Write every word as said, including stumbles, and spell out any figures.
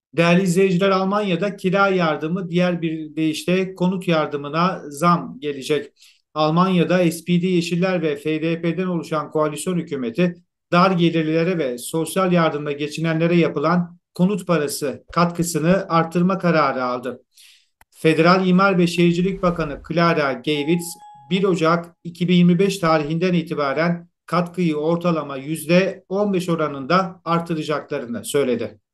Değerli izleyiciler, Almanya'da kira yardımı, diğer bir deyişle konut yardımına zam gelecek. Almanya'da S P D, Yeşiller ve F D P'den oluşan koalisyon hükümeti dar gelirlilere ve sosyal yardımla geçinenlere yapılan konut parası katkısını artırma kararı aldı. Federal İmar ve Şehircilik Bakanı Clara Geiwitz bir Ocak iki bin yirmi beş tarihinden itibaren katkıyı ortalama yüzde on beş oranında artıracaklarını söyledi.